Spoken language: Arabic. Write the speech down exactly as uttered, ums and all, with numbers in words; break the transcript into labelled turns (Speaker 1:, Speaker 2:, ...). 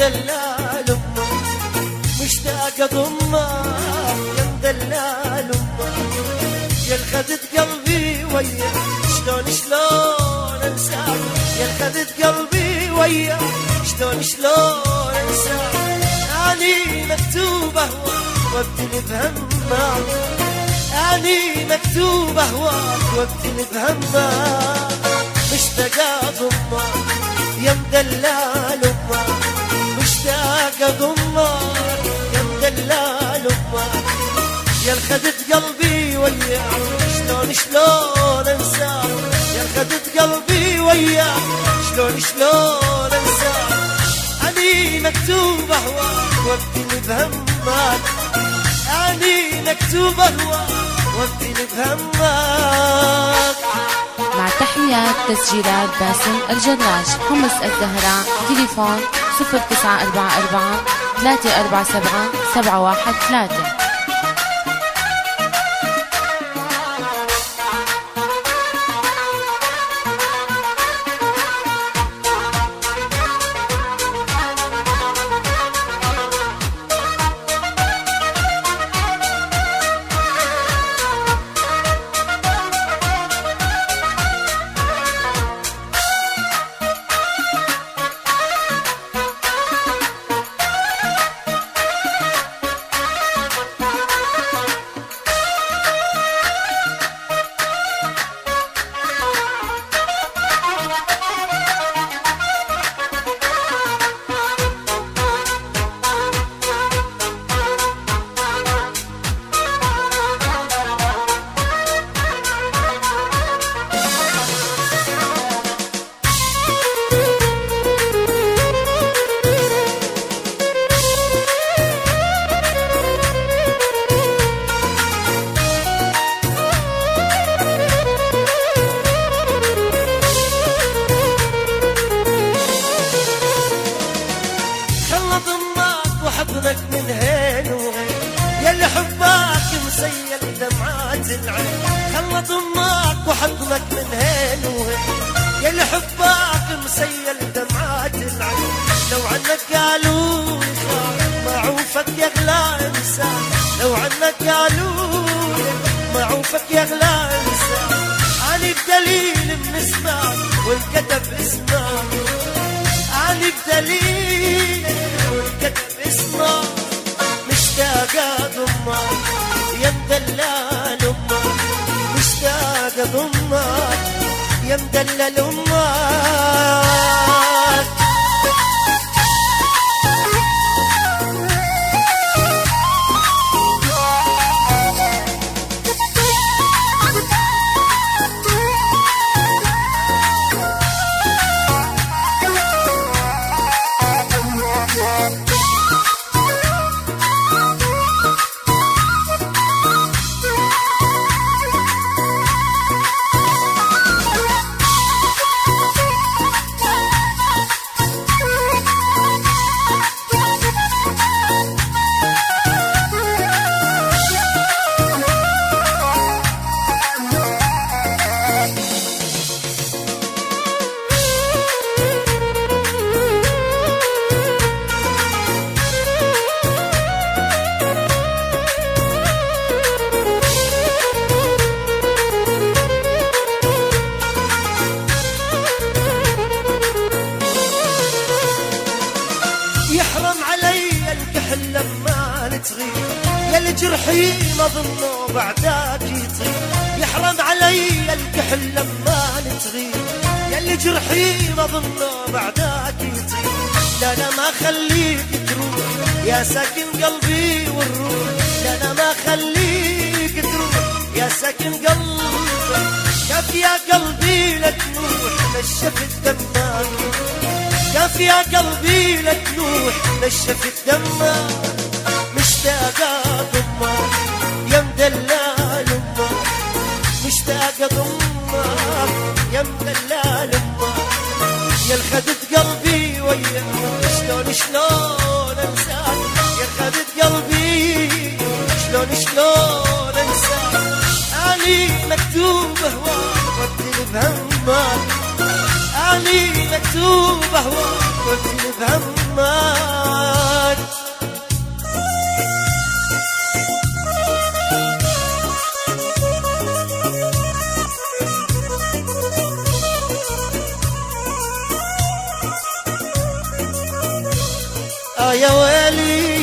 Speaker 1: مدلال امك، مشتاق اضمك يا مدلال امك، يا الخذت قلبي وياك شلون شلون انساك، يا الخذت قلبي وياك شلون شلون انساك، اني مكتوب اهواك وابتلي بهمك، اني مكتوب اهواك وابتلي بهمك، مشتاق اضمك يا مدلال امك، مشتاق اضمك يا مدلال امك، يا الخذت قلبي وياك شلون شلون انساك، يا الخذت قلبي وياك شلون شلون انساك، اني مكتوب اهواك وابتلي بهمك، اني مكتوب اهواك وابتلي بهمك.
Speaker 2: مع تحيات تسجيلات باسم الجراج، حمص الزهراء، تليفون صفر تسعة أربعة أربعة ثلاثة أربعة سبعة سبعة واحد ثلاثة.
Speaker 1: حضنك من هين وغين يلي حبك مسيل دمعات العين، خلى ضمك وحضنك من هين وغين يلي حبك مسيل دمعات العين، لو عنك قالوا معوفك يغلى انسان، لو عنك قالوا معوفك يغلى انسان، اني بدليل من اسمك والكتب اسمك، اني بدليل والكتب اسمك، مشتاق اضمك يا مدلل امك، مشتاق اضمك يا مدلل امك. يحرم علي الكحل لما تغيب يا الجرحي ما ظنه بعدك يطيب، يحرم علي الكحل لما تغيب يا الجرحي ما ظنه بعدك يطيب، لا انا ما خليك تروح يا ساكن قلبي والروح، لا انا ما خليك تروح يا ساكن قلبي، كيف يا قلبي لا تروح نشفت دمك، كيف يا قلبي لا تروح نشفت دمك، مشتاق اضمك يا مدلل امك، مشتاق اضمك يا مدلل امك، يا الخذت قلبي وياك شلون شلون انساك، يا الخذت قلبي شلون شلون انساك، اني مكتوب هواك وابتلي بهمك، اني مكتوب هواك وابتلي بهمك. الزمان. آه يا ويلي